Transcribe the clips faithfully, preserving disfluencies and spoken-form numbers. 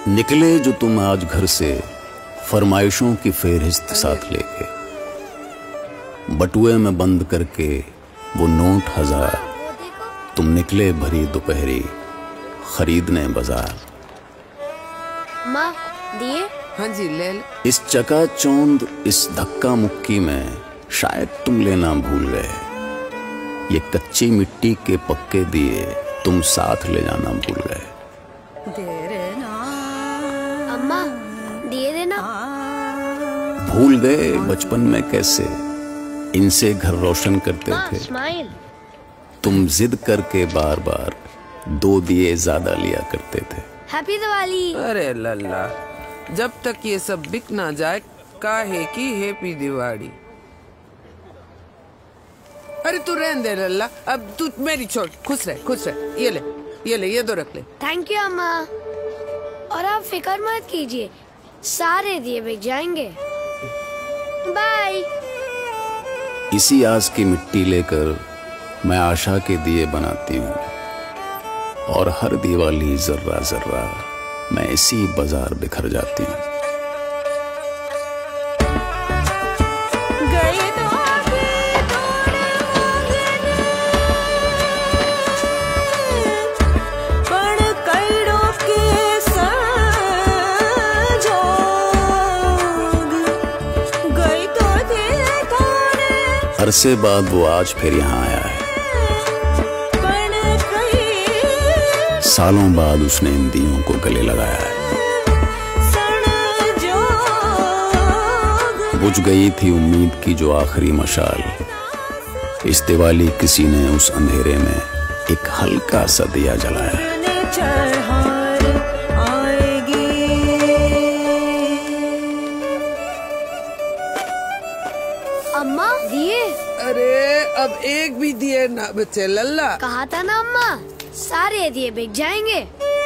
निकले जो तुम आज घर से फरमाइशों की फेहरिस्त साथ लेके, बटुए में बंद करके वो नोट हजार, तुम निकले भरी दोपहरी खरीदने बाजार। माँ दिए? हाँ जी ले ले। इस चकाचौंध इस धक्का मुक्की में शायद तुम लेना भूल गए, ये कच्ची मिट्टी के पक्के दिए तुम साथ ले जाना भूल गए। अम्मा दिए देना। भूल गए बचपन में कैसे इनसे घर रोशन करते थे। स्माइल। तुम जिद करके बार बार दो दिए ज्यादा लिया करते थे। हैप्पी दिवाली। अरे लल्ला, जब तक ये सब बिक ना जाए काहे की हैप्पी दिवाली। अरे तू रहने दे लल्ला, अब तू मेरी छोड़, खुश रह खुश रह। ये ले ये ले ये दो रख ले। थैंक यू अम्मा। और आप फिक्र मत कीजिए, सारे दिए बिक जाएंगे। बाय। इसी आस की मिट्टी लेकर मैं आशा के दिए बनाती हूँ, और हर दिवाली जर्रा जर्रा मैं इसी बाजार बिखर जाती हूँ। अरसे बाद वो आज फिर यहाँ आया है, सालों बाद उसने इन दियों को गले लगाया है। बुझ गई थी उम्मीद की जो आखिरी मशाल, इस दिवाली किसी ने उस अंधेरे में एक हल्का सा दिया जलाया। अम्मा दिए? अरे अब एक भी दिए ना बचे लल्ला। कहा था ना अम्मा, सारे दिए बिक जाएंगे।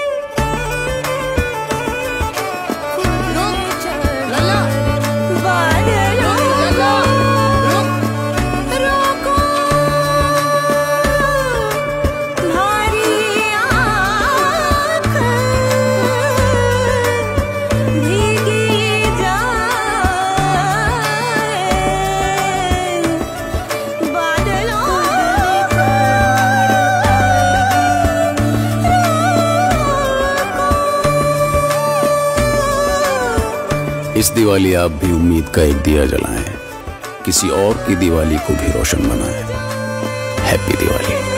इस दिवाली आप भी उम्मीद का एक दिया जलाएं, किसी और की दिवाली को भी रोशन बनाएं। हैप्पी दिवाली।